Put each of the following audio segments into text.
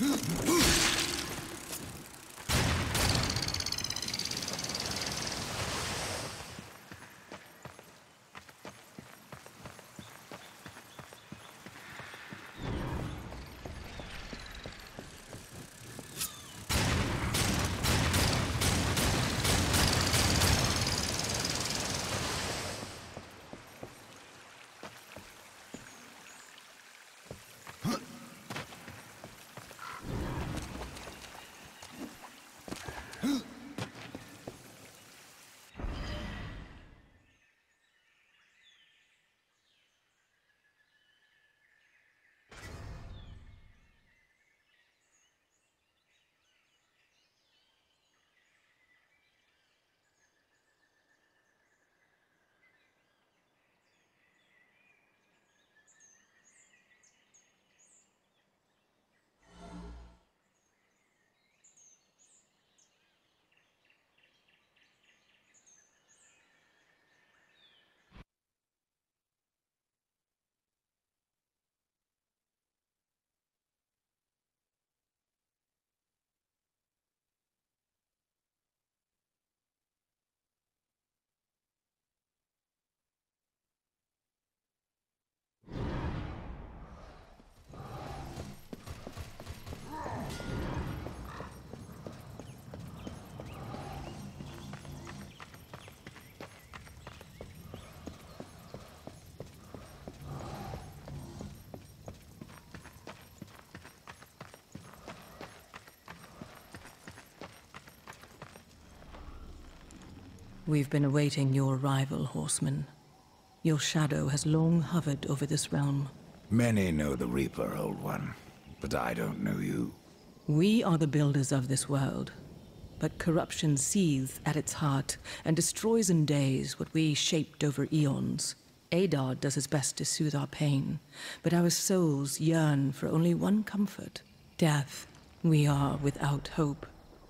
We've been awaiting your arrival, Horseman. Your shadow has long hovered over this realm. Many know the Reaper, Old One, but I don't know you. We are the builders of this world, but corruption seethes at its heart and destroys in days what we shaped over eons. Adar does his best to soothe our pain, but our souls yearn for only one comfort: death. We are without hope.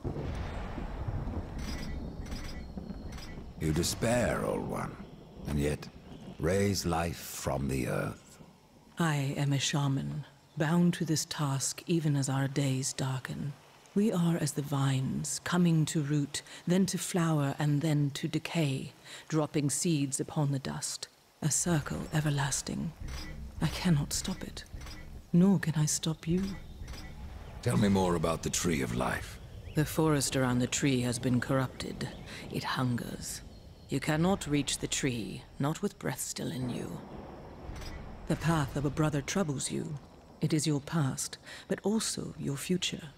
You despair, Old One, and yet raise life from the earth. I am a shaman, bound to this task even as our days darken. We are as the vines, coming to root, then to flower, and then to decay, dropping seeds upon the dust. A circle everlasting. I cannot stop it, nor can I stop you. Tell me more about the Tree of Life. The forest around the tree has been corrupted. It hungers. You cannot reach the tree, not with breath still in you. The path of a brother troubles you. It is your past, but also your future.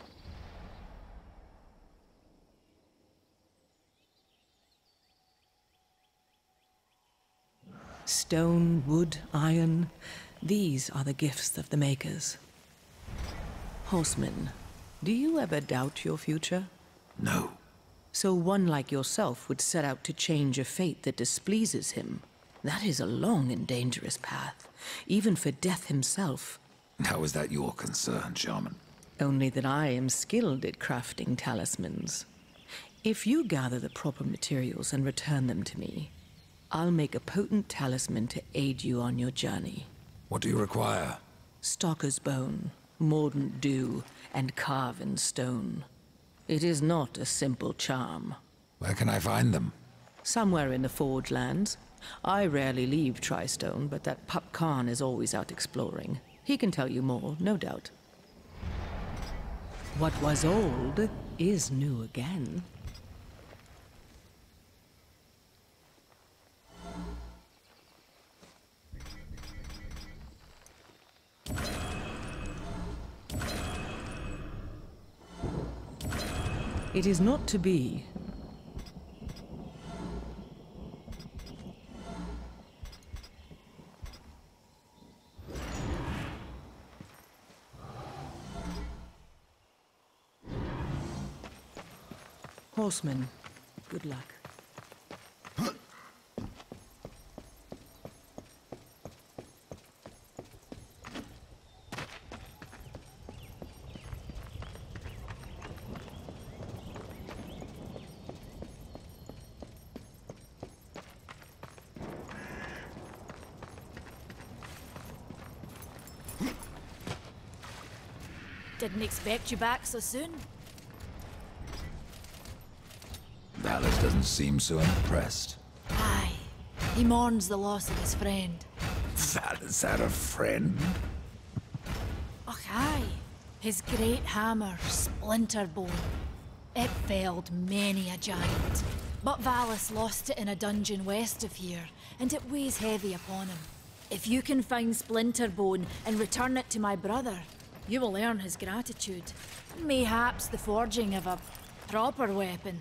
Stone, wood, iron, these are the gifts of the makers. Horseman, do you ever doubt your future? No. So one like yourself would set out to change a fate that displeases him. That is a long and dangerous path, even for Death himself. How is that your concern, Shaman? Only that I am skilled at crafting talismans. If you gather the proper materials and return them to me, I'll make a potent talisman to aid you on your journey. What do you require? Stalker's bone, mordant dew, and carven stone. It is not a simple charm. Where can I find them? Somewhere in the Forge Lands. I rarely leave Tristone, but that Pup Khan is always out exploring. He can tell you more, no doubt. What was old is new again. It is not to be. Horseman, good luck. Didn't expect you back so soon. Valus doesn't seem so impressed. Aye. He mourns the loss of his friend. Valus had a friend? Och, aye. His great hammer, Splinterbone. It felled many a giant. But Valus lost it in a dungeon west of here, and it weighs heavy upon him. If you can find Splinterbone and return it to my brother, you will earn his gratitude. Mayhaps the forging of a proper weapon.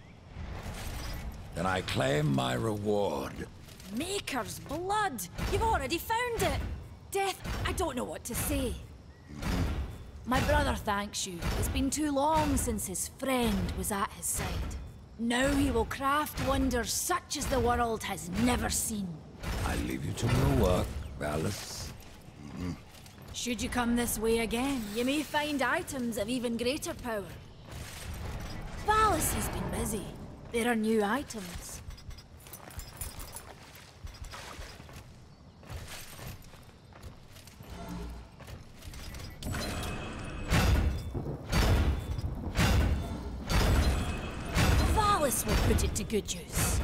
Then I claim my reward. Maker's blood! You've already found it! Death, I don't know what to say. My brother thanks you. It's been too long since his friend was at his side. Now he will craft wonders such as the world has never seen. I leave you to your work, Valus. Should you come this way again, you may find items of even greater power. Valus has been busy. There are new items. Valus will put it to good use.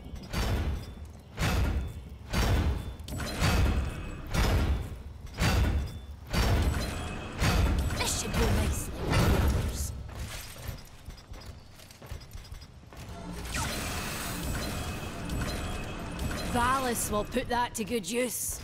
This should go nicely with the others. Valus will put that to good use.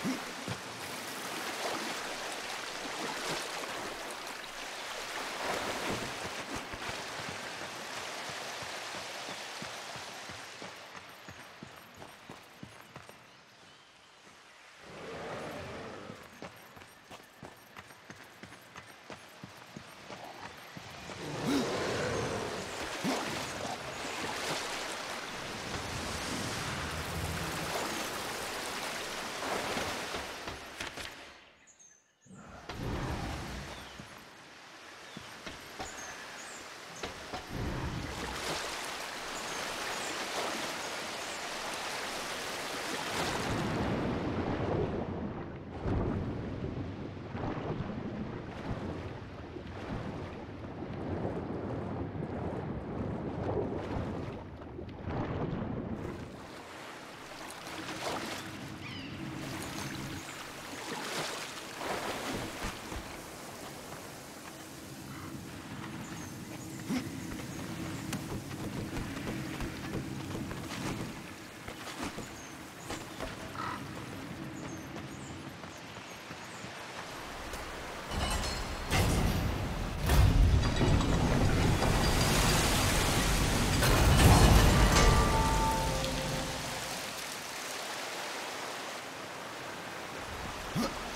Huh.